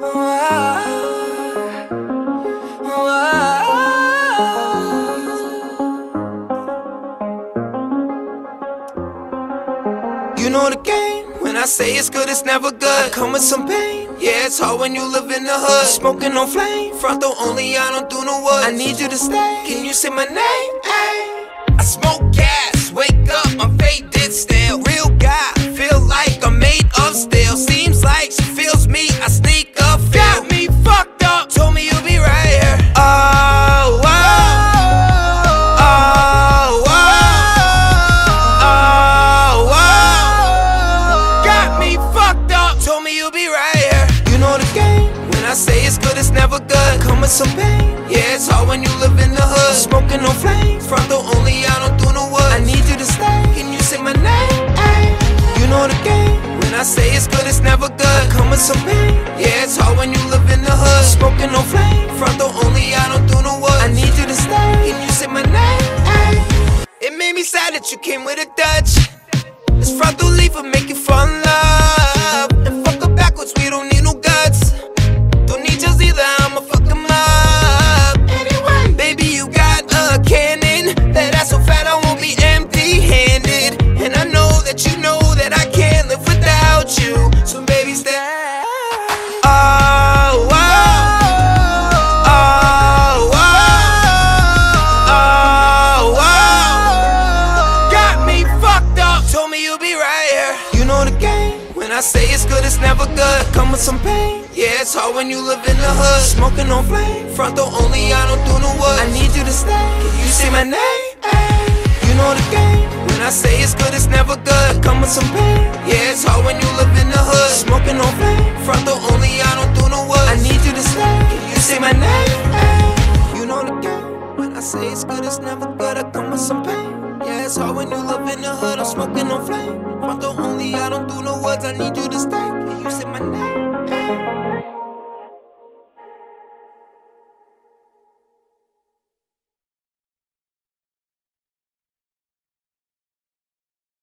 You know the game. When I say it's good, it's never good. I come with some pain. Yeah, it's hard when you live in the hood. Smoking on flame, front door only, I don't do no wood. I need you to stay. Can you say my name? Ay. I smoke gas, wake up, my faded still. Real guy, feel like I'm made of steel. Seems like she feels me, I sneak up, got me fucked up. Told me you'll be right here. Oh, oh, oh, oh, oh, got me fucked up. Told me you'll be right here. You know the game. When I say it's good, it's never good. Come with some pain. Yeah, it's hard when you live in the hood. Smoking on flame, front door only, I don't do no wood. I need you to stay. Can you say my name? Ay. You know the game. When I say it's good, it's never good. Come with some pain. Yeah, it's hard when you live in the hood. Smoking on flame, front door only, I don't do no wood. I need you to stay. Can you say my name? Ay. It made me sad that you came with a Dutch. This front door leave will make you fall in love. And fuck her backwards, we don't need no guts. Don't need yours either, I'ma fuck them up. Anyway, baby, you got a cannon that ass so fat I won't be empty-handed. And I know that you know that I can't live without you. So baby, stay. Oh, oh, oh, oh, oh, got me fucked up. Told me you'll be right here. You know the game. When I say it's good, it's never good. Come with some pain. Yeah, it's hard when you live in the hood. Smoking on flame, front door only, I don't do no wood. I need you to stay. Can you say my name? Ay. You know the game. When I say it's good, it's never good. Come with some pain. Yeah, it's hard when you live in the hood. Smoking on flame, front door only, I don't do no wood. I need you to stay. Can you say my name? Ay. You know the game. When I say it's good, it's never good. I come with some pain. Yeah, it's hard when you live in the hood. I'm smoking on flame, front door only, I don't do no words. I need you to stay. Can you say my name? Ay.